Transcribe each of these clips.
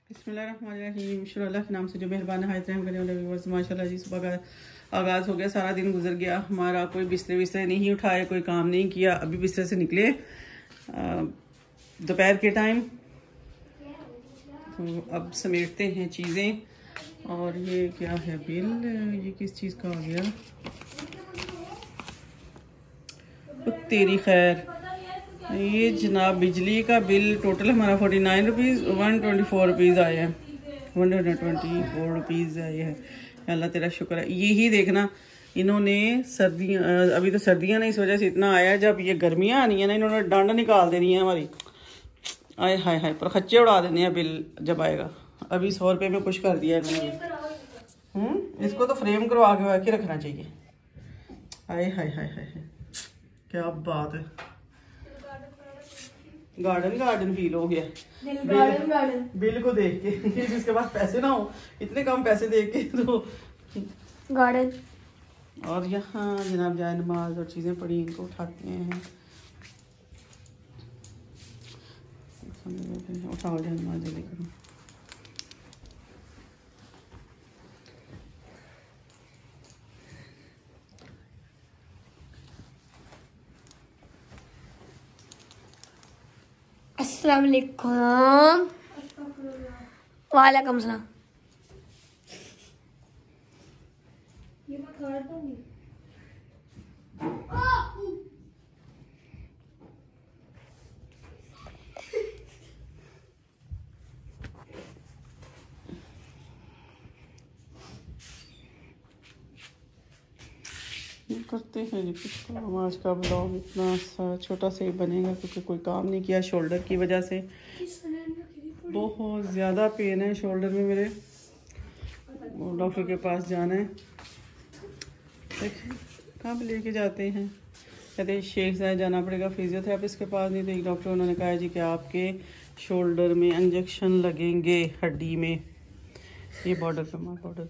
बिस्मिल्लाहिर्रहमानिर्रहीम। अल्लाह के नाम से जो मेहरबान हायत रहम करने वाले व्यूअर्स, माशाल्लाह जी सुबह का आगाज़ हो गया, सारा दिन गुजर गया हमारा। कोई बिस्तरे विस्तरे नहीं उठाए, कोई काम नहीं किया। अभी बिस्तर से निकले दोपहर के टाइम, तो अब समेटते हैं चीज़ें। और ये क्या है बिल, ये किस चीज़ का आ गया? तेरी खैर, ये जनाब बिजली का बिल टोटल हमारा 49 रुपीज़ 124 रुपीज़ आए हैं। 124 रुपीज़ आए हैं। अल्लाह तेरा शुक्र है। यही देखना, इन्होंने सर्दियाँ, अभी तो सर्दियाँ नहीं, इस वजह से इतना आया। जब ये गर्मियाँ आनी है ना, इन्होंने डांड निकाल देनी है हमारी। आए हाय हाय, पर खच्चे उड़ा देने हैं बिल जब आएगा। अभी 100 रुपये में कुछ कर दिया इन्होंने। इसको तो फ्रेम करवा के रखना चाहिए। आए हाय हाय हाय, क्या बात है। गार्डन गार्डन फील हो गया बिल को देख के। जिसके पास पैसे ना हो, इतने कम पैसे दे के तो गार्डन। और यहाँ जनाब जाए नमाज और चीज़ें पड़ी, इनको उठाते हैं। उठाओ जाए नमाज जल्दी करो। अस्सलाम वालेकुम। वालेकुम सलाम। ये मैं खाड़ दूंगी। करते हैं जी कुछ काम। आज का ब्लॉग इतना सा छोटा सा ही बनेगा क्योंकि कोई काम नहीं किया शोल्डर की वजह से। बहुत ज़्यादा पेन है शोल्डर में मेरे, डॉक्टर के पास जाना है। देखिए कहाँ पे लेके जाते हैं, कहते शेख साहब जाना पड़ेगा फिजियोथेरेपिस्ट के पास। नहीं तो एक डॉक्टर उन्होंने कहा है जी कि आपके शोल्डर में इंजेक्शन लगेंगे हड्डी में। ये बॉर्डर पे मार, बॉर्डर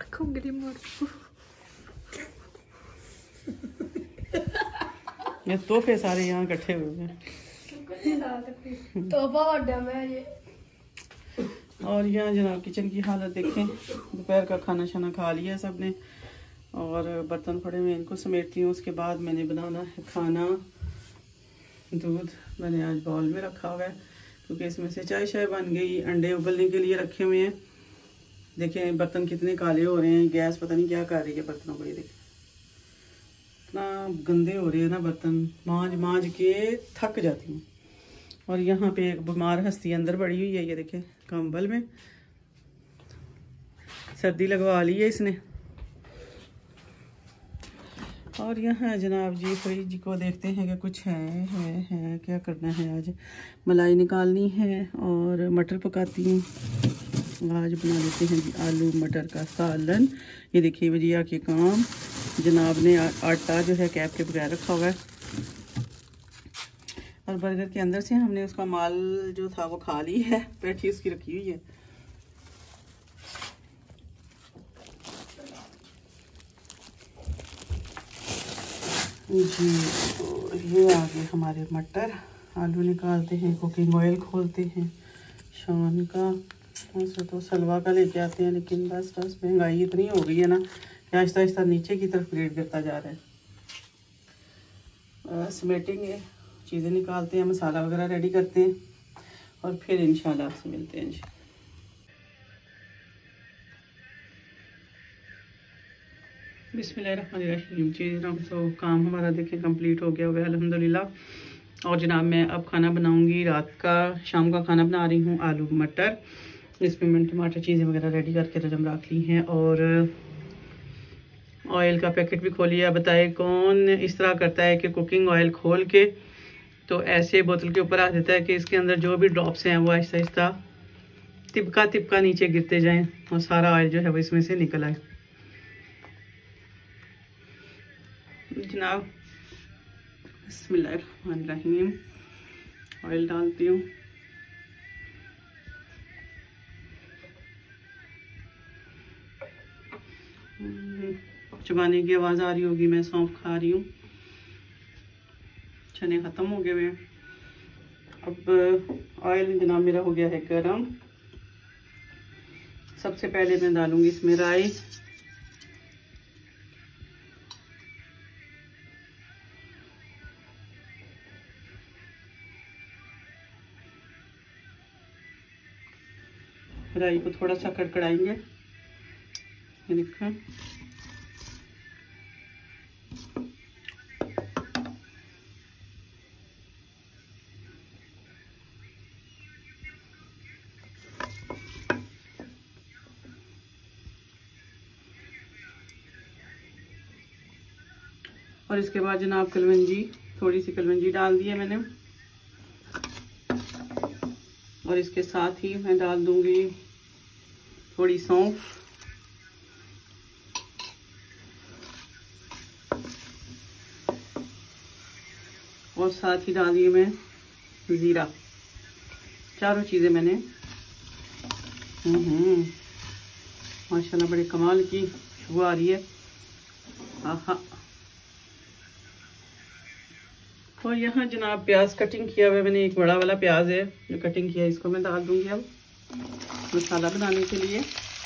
ये तोहफे सारे यहाँ इकट्ठे हुए हैं। और यहाँ जनाब किचन की हालत देखें। दोपहर का खाना शाना खा लिया सब ने, और बर्तन पड़े हुए इनको समेटती हूँ। उसके बाद मैंने बनाना है खाना। दूध मैंने आज बाउल में रखा हुआ है क्योंकि इसमें से चाय शाय बन गई। अंडे उबलने के लिए रखे हुए हैं। देखें बर्तन कितने काले हो रहे हैं, गैस पता नहीं क्या कर रही है बर्तनों को। ये देखें इतना गंदे हो रहे हैं ना बर्तन, मांज मांज के थक जाती हूँ। और यहाँ पे एक बीमार हस्ती अंदर पड़ी हुई है, ये देखें कंबल में, सर्दी लगवा ली है इसने। और यहाँ जनाब जी फ्रिज को देखते हैं कि कुछ है क्या करना है। आज मलाई निकालनी है और मटर पकाती हूँ। आज बना लेते हैं जी आलू मटर का सालन। ये देखिए भजिया के काम। जनाब ने आटा जो है कैप के बगैर रखा हुआ है, और बर्गर के अंदर से हमने उसका माल जो था वो खा ली है, पेठी उसकी रखी हुई है। जी तो ये आ गए हमारे मटर। आलू निकालते हैं, कुकिंग ऑयल खोलते हैं शान का। वैसे तो सलवा का लेके आते हैं, लेकिन बस महंगाई इतनी हो गई है ना कि आहिस्ता आहिस्ता नीचे की तरफ ग्रेड करता जा रहा है। समेटेंगे, चीज़ें निकालते हैं, मसाला वगैरह रेडी करते हैं, और फिर इंशाल्लाह आपसे मिलते हैं जी। बिस्मिल्लाहिर्रहमानिर्रहीम। जी जनाब तो काम हमारा देखें कंप्लीट हो गया हुआ है अल्हम्दुलिल्लाह। और जनाब मैं अब खाना बनाऊंगी, रात का शाम का खाना बना रही हूँ आलू मटर। इसमें मैंने टमाटर चीज़ें वगैरह रेडी करके रजम रख ली हैं, और ऑयल का पैकेट भी खोल लिया। बताए कौन इस तरह करता है कि कुकिंग ऑयल खोल के तो ऐसे बोतल के ऊपर रख देता है कि इसके अंदर जो भी ड्रॉप्स हैं वो आहिस्ता आहिस्ता तिपका तिपका नीचे गिरते जाएं और सारा ऑयल जो है वो इसमें से निकल आए। जनाब बिस्मिल्लाहिर्रहमानिर्रहीम, ऑयल डालती हूँ। चबाने की आवाज़ आ रही होगी, मैं सौंफ खा रही हूँ। चने ख़त्म हो गए हुए। अब ऑयल जनाब मेरा हो गया है गरम। सबसे पहले मैं डालूंगी इसमें राई, राई को थोड़ा सा कड़कड़ाएंगे। ये देखो, और इसके बाद जनाब कलवंजी, थोड़ी सी कलवंजी डाल दी है मैंने, और इसके साथ ही मैं डाल दूंगी थोड़ी सौंफ, और साथ ही डाल दी मैं ज़ीरा। चारों चीज़ें मैंने माशाल्लाह बड़े कमाल की खुशबू आ रही है। आहा। और यहाँ जनाब प्याज कटिंग किया हुआ है मैंने, एक बड़ा वाला प्याज है जो कटिंग किया है, इसको मैं डाल दूंगी अब मसाला बनाने के लिए।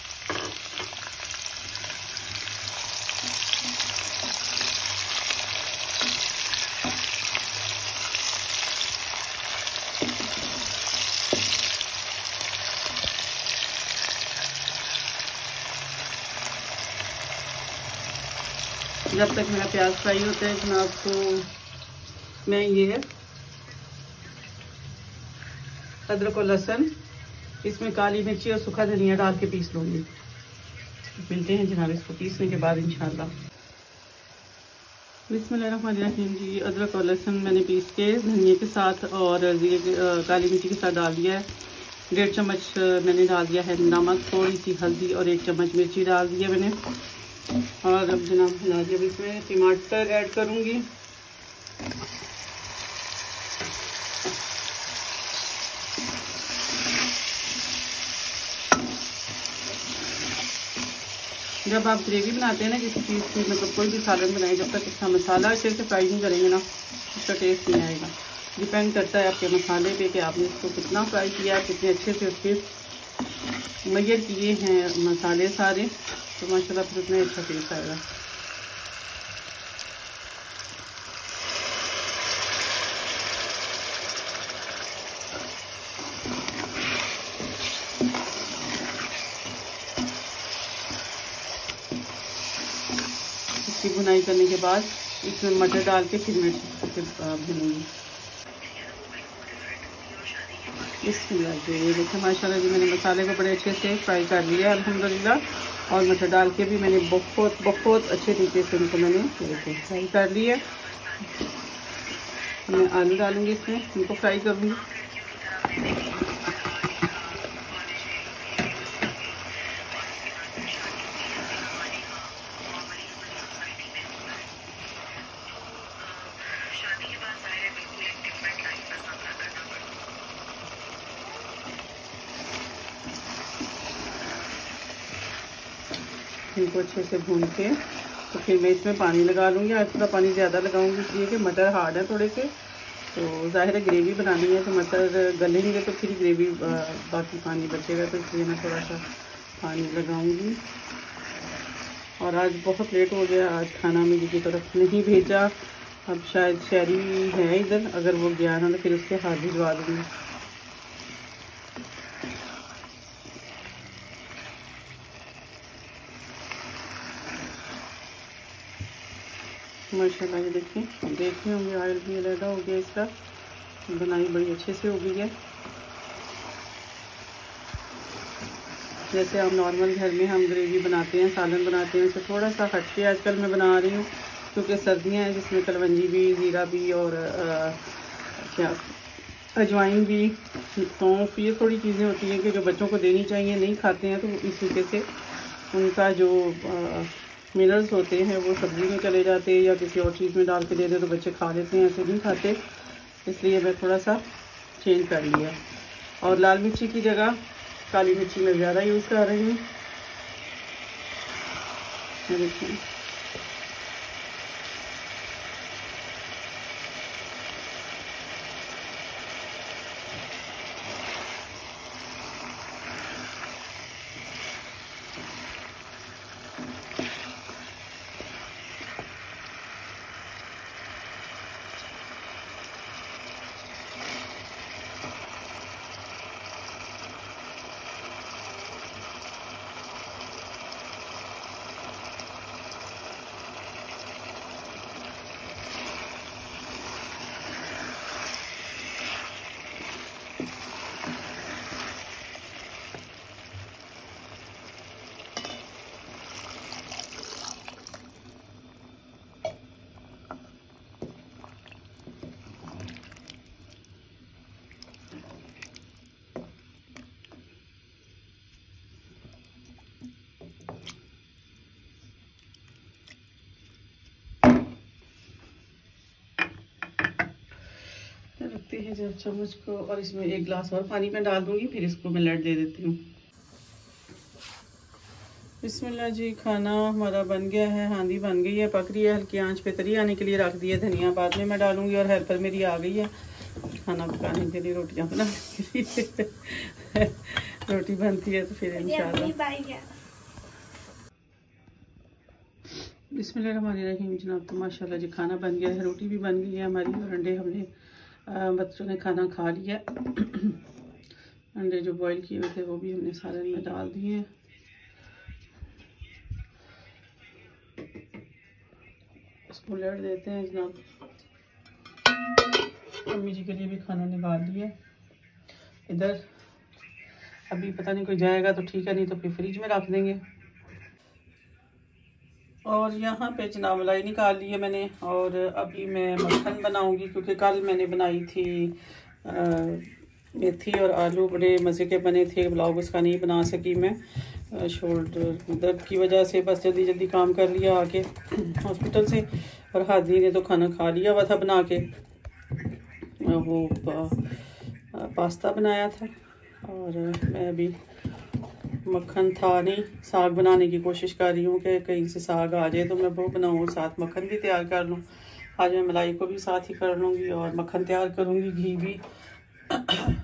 जब तक मेरा प्याज फ्राई होता है जनाब, तो मैं ये अदरक और लहसुन, इसमें काली मिर्ची और सूखा धनिया डाल के पीस लूँगी। मिलते हैं जनाब इसको पीसने के बाद इंशाल्लाह। बिस्मिल्लाहिर्रहमानिर्रहीम जी। अदरक और लहसुन मैंने पीस के धनिया के साथ और काली मिर्ची के साथ डाल दिया है। 1.5 चम्मच मैंने डाल दिया है नमक, थोड़ी सी हल्दी और 1 चम्मच मिर्ची डाल दिया मैंने। और अब जनाब हिला दिया। अब इसमें टमाटर ऐड करूँगी, जब आप ग्रेवी बनाते हैं ना किसी चीज़ की, मतलब कोई भी सालन बनाए, जब तक इसका मसाला अच्छे से फ्राई नहीं करेंगे ना, उसका टेस्ट नहीं आएगा। डिपेंड करता है आपके मसाले पे कि आपने इसको कितना फ्राई किया, कितने अच्छे से उसके मयर किए हैं मसाले सारे, तो माशाल्लाह फिर उतना अच्छा टेस्ट आएगा। इसकी भुनाई करने के बाद इसमें मटर डाल के फिर मैं भूनूंगी। ये देखिए माशाल्लाह जी, मैंने मसाले को बड़े अच्छे से फ्राई कर लिया है अल्हम्दुलिल्लाह, और मटर डाल के भी मैंने बहुत अच्छे तरीके से इनको मैंने फ्राई कर लिया। मैं आलू डालूंगी इसमें, इनको फ्राई करूँगी। इनको अच्छे से भून के तो फिर मैं इसमें पानी लगा लूँगी। आज थोड़ा पानी ज़्यादा लगाऊंगी इसलिए कि मटर हार्ड है थोड़े से, तो ज़ाहिर है ग्रेवी बनानी है, तो मटर गलेंगे तो फिर ग्रेवी बाकी पानी बचेगा, तो इसलिए मैं थोड़ा सा पानी लगाऊंगी। और आज बहुत लेट हो गया, आज खाना मेरी की तरफ नहीं भेजा। अब शायद शहरी है इधर, अगर वो गया ना तो फिर उसके हाथ भिजवा दूँगी। माशाल्लाह ये देखिए होंगे ऑयल भी अलग हो गया, इसका बनाई बड़ी अच्छे से हो गई है। जैसे हम नॉर्मल घर में हम ग्रेवी बनाते हैं, सालन बनाते हैं, उससे थोड़ा सा हटके आजकल मैं बना रही हूँ, क्योंकि सर्दियाँ हैं जिसमें कलवंजी भी, ज़ीरा भी और क्या अजवाइन भी, सौंफ, ये थोड़ी चीज़ें होती हैं कि जो बच्चों को देनी चाहिए, नहीं खाते हैं, तो इस तरीके से उनका जो मिनरल्स होते हैं वो सब्ज़ी में चले जाते हैं या किसी और चीज़ में डाल के दे दे तो बच्चे खा लेते हैं, ऐसे नहीं खाते, इसलिए मैं थोड़ा सा चेंज कर लिया। और लाल मिर्ची की जगह काली मिर्ची मैं ज़्यादा यूज़ कर रही हूँ। देखिए रखते हैं जब चम्मच को, और इसमें 1 गिलास और पानी में डाल दूंगी, फिर इसको मैं लट दे देती हूँ। बिस्मिल्लाह जी, खाना हमारा बन गया है, हांडी बन गई है, पक रही है, हल्की आंच पे तरी आने के लिए रख दिया। धनिया बाद में मैं डालूंगी, और हेल्पर मेरी आ गई है खाना पकाने के लिए, रोटियां बनाने के लिए। रोटी बनती है तो फिर इंशाल्लाह। बिस्मिल्लाहिर्रहमानिर्रहीम जनाब। तो माशाल्लाह जी खाना बन गया है, रोटी भी बन गई है हमारी, और अंडे हमने बच्चों ने खाना खा लिया। अंडे जो बॉईल किए हुए थे वो भी हमने सालन में डाल दिए हैं। इसको लड़ देते हैं जनाब। अम्मी जी के लिए भी खाना निकाल दिया इधर। अभी पता नहीं कोई जाएगा तो ठीक है, नहीं तो फिर फ्रिज में रख देंगे। और यहाँ पे जनाब मलाई निकाल ली है मैंने, और अभी मैं मक्खन बनाऊंगी, क्योंकि कल मैंने बनाई थी मेथी और आलू, बड़े मज़े के बने थे। ब्लॉग उसका नहीं बना सकी मैं, शोल्डर दर्द की वजह से, बस जल्दी जल्दी काम कर लिया आके हॉस्पिटल से। और हादी ने तो खाना खा लिया हुआ था बना के, वो पास्ता बनाया था। और मैं अभी मक्खन था नहीं, साग बनाने की कोशिश कर रही हूँ कि कहीं से साग आ जाए तो मैं वो बनाऊँ, साथ मक्खन भी तैयार कर लूँ। आज मैं मलाई को भी साथ ही कर लूँगी और मक्खन तैयार करूँगी, घी भी